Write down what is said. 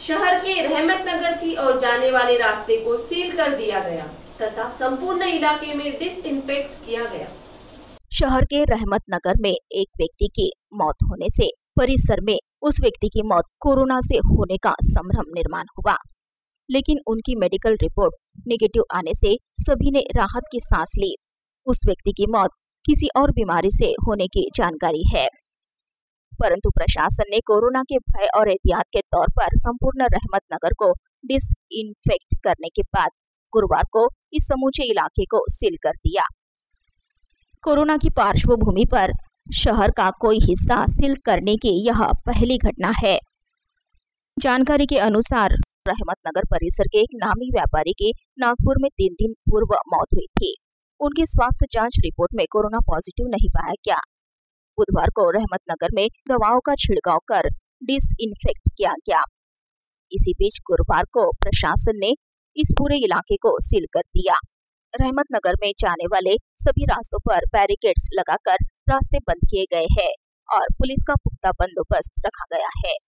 शहर के रहमत नगर की ओर जाने वाले रास्ते को सील कर दिया गया तथा संपूर्ण इलाके में डिसइंफेक्ट किया गया। शहर के रहमत नगर में एक व्यक्ति की मौत होने से परिसर में उस व्यक्ति की मौत कोरोना से होने का संभ्रम निर्माण हुआ, लेकिन उनकी मेडिकल रिपोर्ट नेगेटिव आने से सभी ने राहत की सांस ली। उस व्यक्ति की मौत किसी और बीमारी से होने की जानकारी है, परंतु प्रशासन ने कोरोना के भय और एहतियात के तौर पर संपूर्ण रहमत नगर को डिसइंफेक्ट करने के बाद गुरुवार को इस समूचे इलाके को सील कर दिया। कोरोना की पार्श्वभूमि पर शहर का कोई हिस्सा सील करने की यह पहली घटना है। जानकारी के अनुसार रहमत नगर परिसर के एक नामी व्यापारी की नागपुर में 3 दिन पूर्व मौत हुई थी। उनकी स्वास्थ्य जांच रिपोर्ट में कोरोना पॉजिटिव नहीं पाया गया। बुधवार को रहमत नगर में दवाओं का छिड़काव कर डिसइंफेक्ट किया गया। इसी बीच गुरुवार को प्रशासन ने इस पूरे इलाके को सील कर दिया। रहमत नगर में जाने वाले सभी रास्तों पर बैरिकेड्स लगाकर रास्ते बंद किए गए हैं और पुलिस का पुख्ता बंदोबस्त रखा गया है।